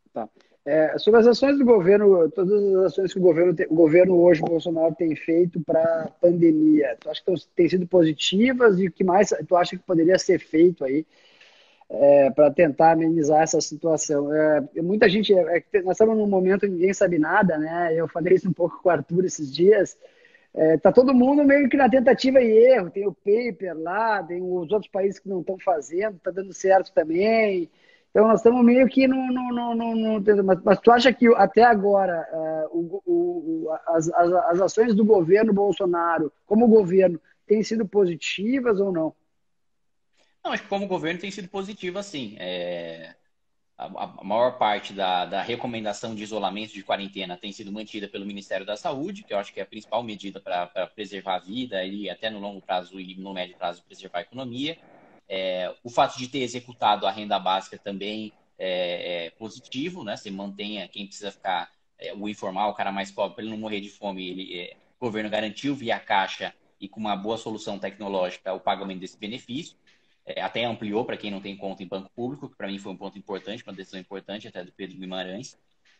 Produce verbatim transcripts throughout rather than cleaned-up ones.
Tá. É, sobre as ações do governo, todas as ações que o governo, tem- o governo hoje, o Bolsonaro, tem feito para a pandemia, tu acha que tão- têm sido positivas e o que mais tu acha que poderia ser feito aí para tentar amenizar essa situação? É, muita gente, é, é que nós estamos num momento que ninguém sabe nada, né? Eu falei isso um pouco com o Arthur esses dias. É, tá todo mundo meio que na tentativa e erro. Tem o paper lá, tem os outros países que não estão fazendo, tá dando certo também. Então nós estamos meio que no, no, no, no, no- mas, mas tu acha que até agora é, o, o, o- as, as, as ações do governo Bolsonaro, como governo, têm sido positivas ou não? Não, acho que como governo tem sido positivo, assim. É, a, a maior parte da, da recomendação de isolamento de quarentena tem sido mantida pelo Ministério da Saúde, que eu acho que é a principal medida para preservar a vida e até no longo prazo e no médio prazo preservar a economia. É, o fato de ter executado a renda básica também é, é positivo, né? Você mantenha quem precisa ficar, é, o informal, o cara mais pobre, para ele não morrer de fome, ele, é, o governo garantiu via Caixa e com uma boa solução tecnológica o pagamento desse benefício. É, até ampliou para quem não tem conta em banco público, que para mim foi um ponto importante, uma decisão importante até do Pedro Guimarães.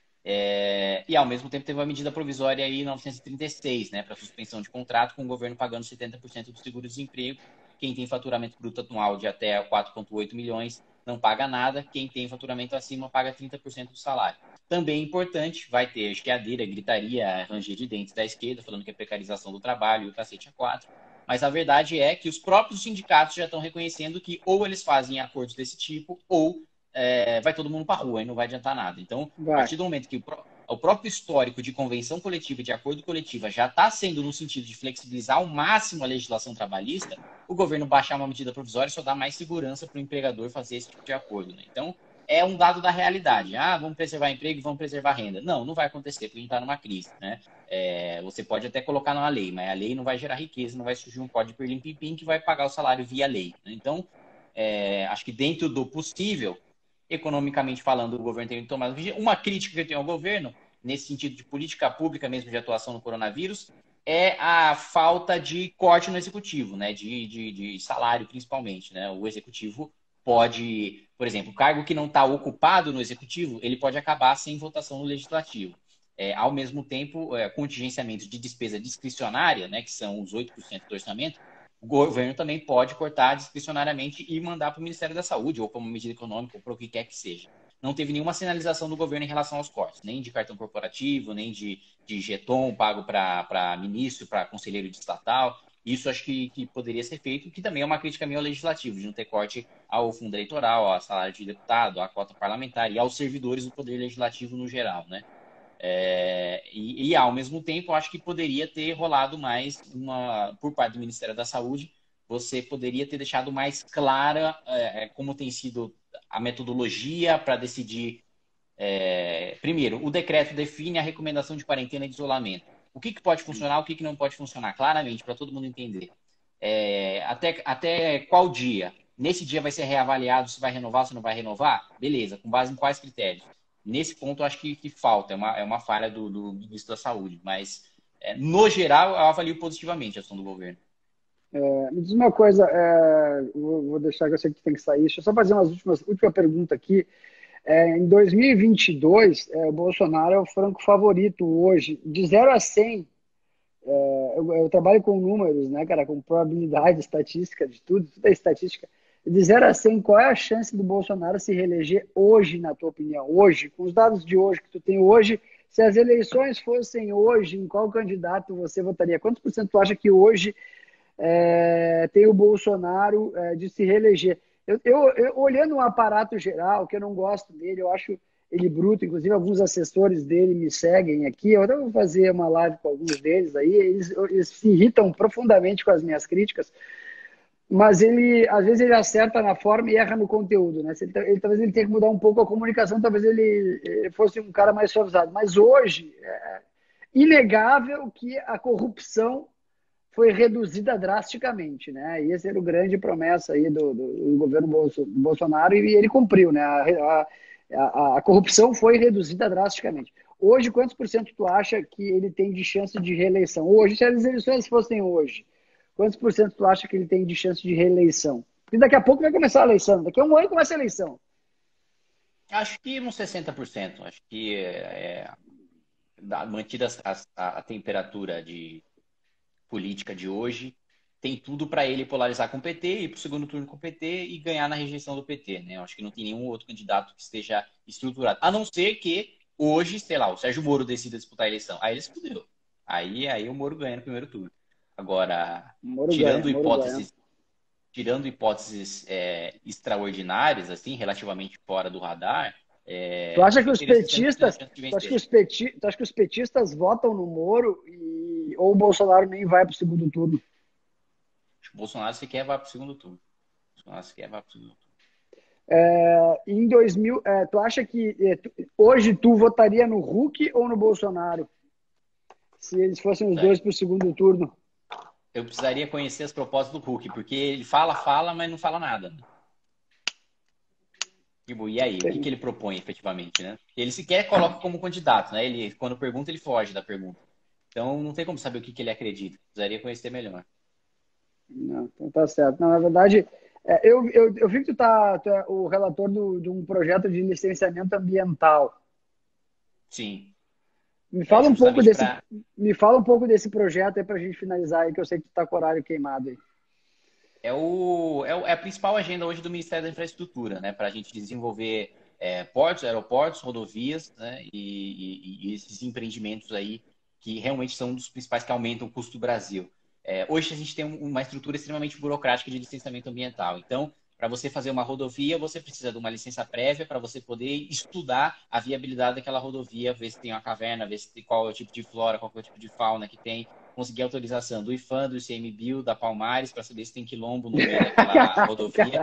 É, e ao mesmo tempo teve uma medida provisória aí novecentos e trinta e seis, né, para suspensão de contrato, com o governo pagando setenta por cento do seguro-desemprego. Quem tem faturamento bruto anual de até quatro vírgula oito milhões não paga nada, quem tem faturamento acima paga trinta por cento do salário. Também importante, vai ter esquiadeira, gritaria, ranger de dentes da esquerda, falando que é precarização do trabalho e o cacete a quatro. Mas a verdade é que os próprios sindicatos já estão reconhecendo que ou eles fazem acordos desse tipo, ou é, vai todo mundo para a rua e não vai adiantar nada. Então, a Vai. partir do momento que o, o próprio histórico de convenção coletiva, de acordo coletiva, já está sendo no sentido de flexibilizar ao máximo a legislação trabalhista, o governo baixar uma medida provisória só dá mais segurança para o empregador fazer esse tipo de acordo. Né? Então, é um dado da realidade. Ah, vamos preservar emprego, vamos preservar renda. Não, não vai acontecer, porque a gente está numa crise. Né? É, você pode até colocar numa lei, mas a lei não vai gerar riqueza, não vai surgir um código pirlim-pim-pim que vai pagar o salário via lei. Né? Então, é, acho que dentro do possível, economicamente falando, o governo tem tomado uma crítica que eu tenho ao governo, nesse sentido de política pública mesmo de atuação no coronavírus, é a falta de corte no executivo, né? De, de, de salário, principalmente. Né? O executivo pode, por exemplo, o cargo que não está ocupado no executivo, ele pode acabar sem votação no legislativo. É, ao mesmo tempo, é, contingenciamentos de despesa discricionária, né, que são os oito por cento do orçamento, o governo também pode cortar discricionariamente e mandar para o Ministério da Saúde, ou como medida econômica, ou para o que quer que seja. Não teve nenhuma sinalização do governo em relação aos cortes, nem de cartão corporativo, nem de, de jeton pago para ministro, para conselheiro de estatal. Isso acho que, que poderia ser feito, que também é uma crítica minha ao legislativo, de não ter corte ao fundo eleitoral, ao salário de deputado, à cota parlamentar e aos servidores do poder legislativo no geral, né? É, e, e, ao mesmo tempo, eu acho que poderia ter rolado mais uma, por parte do Ministério da Saúde, você poderia ter deixado mais clara é, como tem sido a metodologia para decidir. É, primeiro, o decreto define a recomendação de quarentena e de isolamento. O que, que pode funcionar, o que, que não pode funcionar, claramente, para todo mundo entender. É, até, até qual dia? Nesse dia vai ser reavaliado se vai renovar, se não vai renovar? Beleza, com base em quais critérios? Nesse ponto, eu acho que, que falta, é uma, é uma falha do, do, do ministro da Saúde, mas, é, no geral, eu avalio positivamente a ação do governo. É, me diz uma coisa, é, vou, vou deixar que eu sei que tem que sair. Deixa eu só fazer umas últimas última pergunta aqui. É, em dois mil e vinte e dois, é, o Bolsonaro é o franco favorito hoje, de zero a cem. Eu, eu trabalho com números, né, cara, com probabilidade, estatística, de tudo, tudo é estatística. De zero a cem, qual é a chance do Bolsonaro se reeleger hoje, na tua opinião? Hoje, com os dados de hoje que tu tem hoje, se as eleições fossem hoje, em qual candidato você votaria? Quantos por cento tu acha que hoje é, tem o Bolsonaro é, de se reeleger? Eu, eu, eu, olhando um aparato geral, que eu não gosto dele, eu acho ele bruto, inclusive alguns assessores dele me seguem aqui, eu até vou fazer uma live com alguns deles aí, eles, eles se irritam profundamente com as minhas críticas, mas ele, às vezes ele acerta na forma e erra no conteúdo, né? Ele, ele, talvez ele tenha que mudar um pouco a comunicação, talvez ele, ele fosse um cara mais suavizado, mas hoje, é inegável que a corrupção foi reduzida drasticamente, né? E esse era o grande promessa aí do, do, do governo Bolsonaro e ele cumpriu, né? A, a, a, corrupção foi reduzida drasticamente. Hoje, quantos por cento tu acha que ele tem de chance de reeleição? Hoje, se as eleições fossem hoje, quantos por cento tu acha que ele tem de chance de reeleição? Porque daqui a pouco vai começar a eleição, daqui a um ano começa a eleição. Acho que uns sessenta por cento. Acho que é, da- mantida a, a- a temperatura de política de hoje, tem tudo para ele polarizar com o P T, ir para o segundo turno com o P T e ganhar na rejeição do P T, né? Eu acho que não tem nenhum outro candidato que esteja estruturado. A não ser que hoje, sei lá, o Sérgio Moro decida disputar a eleição. Aí ele se fudeu. Aí, aí o Moro ganha no primeiro turno. Agora, Moro ganha, tirando Moro ganha. hipóteses, tirando hipóteses é, extraordinárias, assim, relativamente fora do radar, Tu é, acha que eu os teria sessenta por cento de petistas, chance de tu acha que vencer. os peti, tu acha que os petistas votam no Moro e ou o Bolsonaro nem vai para o segundo turno? Acho que o Bolsonaro, se quer, vai para o segundo turno. O Bolsonaro, se quer, vai para o segundo turno. É, em dois mil, é, tu acha que é, tu, hoje tu votaria no Huck ou no Bolsonaro? Se eles fossem os dois para o segundo turno? Eu precisaria conhecer as propostas do Hulk, porque ele fala, fala, mas não fala nada. Tipo, e aí, o que, que Tem. ele propõe efetivamente, né? Ele sequer coloca como candidato, né? Ele, quando pergunta, ele foge da pergunta. Então, não tem como saber o que, que ele acredita. Precisaria conhecer melhor. Não, então tá certo. Não, na verdade, é, eu, eu, eu vi que tu, tá, tu é o relator do, de um projeto de licenciamento ambiental. Sim, Me é fala um pouco justamente desse, para. me fala um pouco desse projeto aí para a gente finalizar aí, que eu sei que tu tá com o horário queimado aí. É, o, é, o- é a principal agenda hoje do Ministério da Infraestrutura, né? Para a gente desenvolver é, portos, aeroportos, rodovias, né? E, e- e esses empreendimentos aí que realmente são um dos principais que aumentam o custo do Brasil. É, hoje a gente tem um- uma estrutura extremamente burocrática de licenciamento ambiental. Então, para você fazer uma rodovia, você precisa de uma licença prévia para você poder estudar a viabilidade daquela rodovia, ver se tem uma caverna, ver se tem, qual é o tipo de flora, qual é o tipo de fauna que tem, conseguir autorização do IFAM, do ICMBio, da Palmares, para saber se tem quilombo no meio daquela rodovia,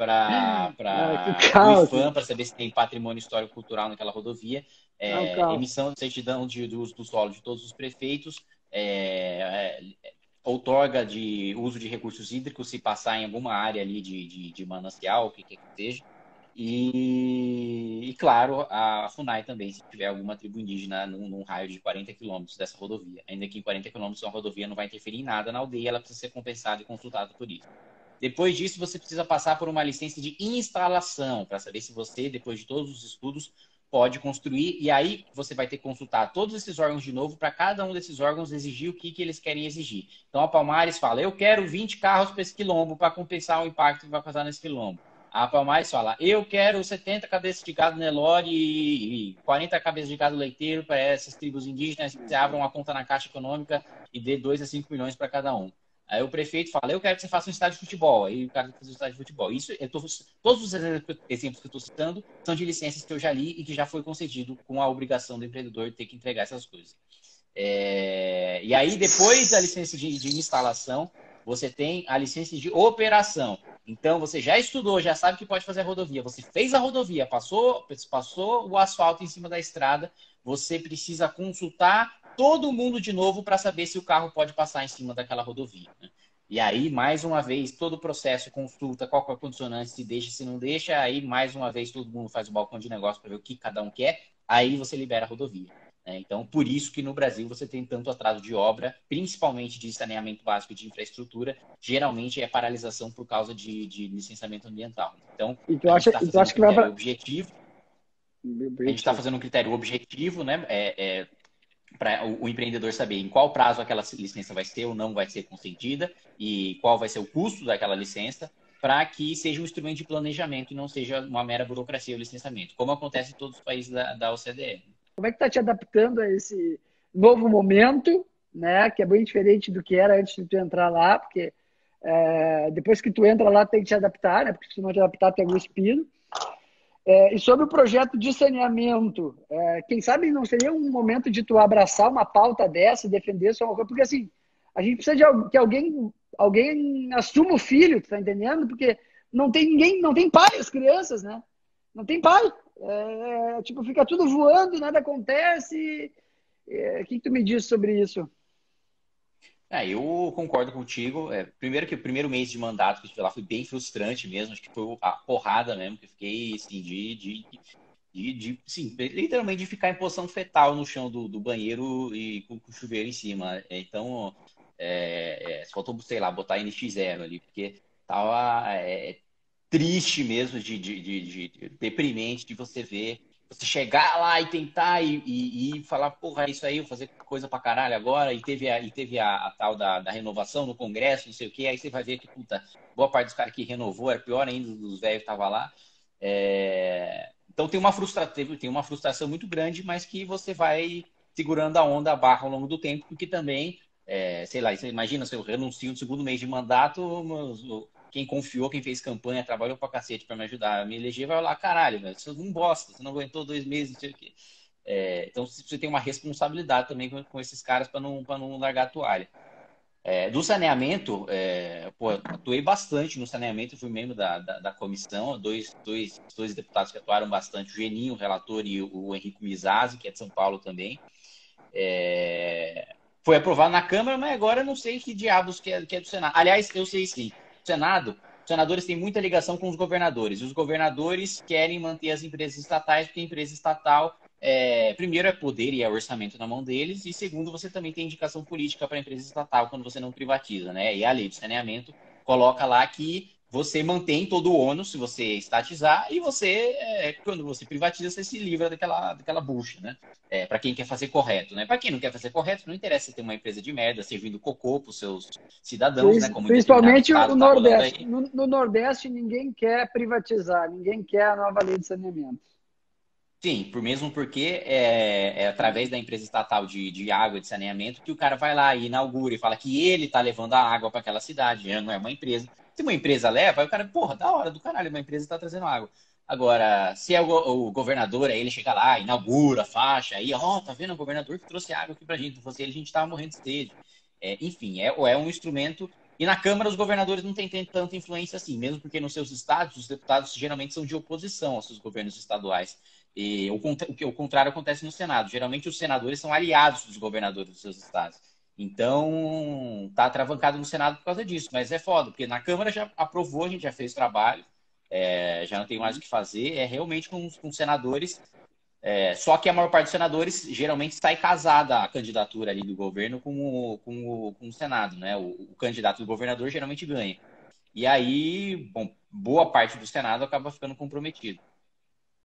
Ah, que para do caos, IFAM, né? para saber se tem patrimônio histórico-cultural naquela rodovia, É um é, caos. emissão de certidão de, de uso do solo de todos os prefeitos, é, é, outorga de uso de recursos hídricos se passar em alguma área ali de, de, de manancial, o que quer que seja. E, e, claro, a FUNAI também, se tiver alguma tribo indígena num, num raio de quarenta quilômetros dessa rodovia. Ainda que em quarenta quilômetros a rodovia não vai interferir em nada na aldeia, ela precisa ser compensada e consultada por isso. Depois disso, você precisa passar por uma licença de instalação, para saber se você, depois de todos os estudos, pode construir. E aí você vai ter que consultar todos esses órgãos de novo, para cada um desses órgãos exigir o que, que eles querem exigir. Então a Palmares fala: eu quero vinte carros para esse quilombo, para compensar o impacto que vai causar nesse quilombo. A Palmares fala: eu quero setenta cabeças de gado Nelore e quarenta cabeças de gado leiteiro para essas tribos indígenas, que você abra uma conta na Caixa Econômica e dê dois a cinco milhões para cada um. Aí o prefeito fala: eu quero que você faça um estádio de futebol. Aí o cara tem que fazer um estádio de futebol. Isso, eu tô, todos os exemplos que eu estou citando são de licenças que eu já li e que já foi concedido com a obrigação do empreendedor de ter que entregar essas coisas. É, e aí, depois da licença de, de instalação, você tem a licença de operação. Então, você já estudou, já sabe que pode fazer a rodovia. Você fez a rodovia, passou, passou o asfalto em cima da estrada. Você precisa consultar todo mundo de novo para saber se o carro pode passar em cima daquela rodovia. Né? E aí, mais uma vez, todo o processo consulta qual é a condicionante, se deixa, se não deixa. Aí, mais uma vez, todo mundo faz o balcão de negócio para ver o que cada um quer. Aí você libera a rodovia. Né? Então, por isso que no Brasil você tem tanto atraso de obra, principalmente de saneamento básico de infraestrutura, geralmente é paralisação por causa de, de licenciamento ambiental. Então, E tu a gente acha, está e tu fazendo um acha que vai critério para. objetivo, a gente está fazendo um critério objetivo, né? É, é, para o, o empreendedor saber em qual prazo aquela licença vai ser ou não vai ser concedida e qual vai ser o custo daquela licença, para que seja um instrumento de planejamento e não seja uma mera burocracia o licenciamento, como acontece em todos os países da, da O C D E. Como é que tá te adaptando a esse novo momento, né? Que é bem diferente do que era antes de tu entrar lá, porque é, depois que tu entra lá tem que te adaptar, né? Porque se não te adaptar pega o espino. É, e sobre o projeto de saneamento, é, quem sabe não seria um momento de tu abraçar uma pauta dessa e defender só uma coisa, porque assim, a gente precisa de que alguém, alguém assuma o filho, tu tá entendendo? Porque não tem ninguém, não tem pai as crianças, né? Não tem pai. É, tipo, fica tudo voando, nada acontece. É, o que, que tu me diz sobre isso? É, eu concordo contigo. É, primeiro que o primeiro mês de mandato que eu tive lá foi bem frustrante mesmo. Acho que foi a porrada mesmo, que eu fiquei assim, de, de, de, de sim, literalmente de ficar em posição fetal no chão do, do banheiro e com, com o chuveiro em cima. É, Então, é, é, faltou, sei lá, botar N X zero ali, porque tava. É, triste mesmo, de, de, de, de deprimente, de você ver, você chegar lá e tentar e, e, e falar, porra, é isso aí, vou fazer coisa pra caralho agora, e teve a, e teve a, a tal da, da renovação no Congresso, não sei o quê, aí você vai ver que, puta, boa parte dos caras que renovou, era pior ainda dos velhos que estavam lá. É... Então tem uma frustração, tem uma frustração muito grande, mas que você vai segurando a onda, a barra ao longo do tempo, porque também, é, sei lá, você imagina se eu renuncio no segundo mês de mandato, quem confiou, quem fez campanha, trabalhou pra cacete pra me ajudar a me eleger, vai lá, caralho, velho, você não gosta, você não aguentou dois meses, não sei o quê. É, então você tem uma responsabilidade também com, com esses caras para não, para não largar a toalha. É, do saneamento, é, pô, atuei bastante no saneamento, fui membro da, da, da comissão, dois, dois, dois deputados que atuaram bastante, o Geninho, o relator, e o, o Henrique Mizazzi, que é de São Paulo também. É, foi aprovado na Câmara, mas agora eu não sei que diabos que é, que é do Senado. Aliás, eu sei sim. O Senado, os senadores têm muita ligação com os governadores. E os governadores querem manter as empresas estatais, porque a empresa estatal, é, primeiro, é poder e é orçamento na mão deles, e segundo, você também tem indicação política para a empresa estatal quando você não privatiza, né? E a lei de saneamento coloca lá que você mantém todo o ônus se você estatizar, e você, é, quando você privatiza, você se livra daquela, daquela bucha, né? É, para quem quer fazer correto, né? Para quem não quer fazer correto, não interessa você ter uma empresa de merda servindo cocô para os seus cidadãos, né? Como em determinado Principalmente estado o está rolando Nordeste. aí. No, no Nordeste, ninguém quer privatizar, ninguém quer a nova lei de saneamento. Sim, por mesmo porque é, é através da empresa estatal de, de água e de saneamento que o cara vai lá e inaugura e fala que ele está levando a água para aquela cidade, não é uma empresa. Se uma empresa leva, aí o cara, porra, da hora do caralho, uma empresa está trazendo água. Agora, se é o, o governador, aí ele chega lá, inaugura a faixa, aí, ó, oh, tá vendo o governador que trouxe água aqui pra gente, se fosse ele, a gente tava morrendo de sede. É, enfim, é, é um instrumento. E na Câmara os governadores não têm tanta influência assim, mesmo porque nos seus estados os deputados geralmente são de oposição aos seus governos estaduais. E o, o, o contrário acontece no Senado. Geralmente os senadores são aliados dos governadores dos seus estados. Então, tá atravancado no Senado por causa disso. Mas é foda, porque na Câmara já aprovou, a gente já fez trabalho, é, já não tem mais o que fazer. É realmente com, com senadores. É, só que a maior parte dos senadores geralmente sai casada a candidatura ali do governo com o, com o, com o Senado, né? O, o candidato do governador geralmente ganha. E aí, bom, boa parte do Senado acaba ficando comprometido.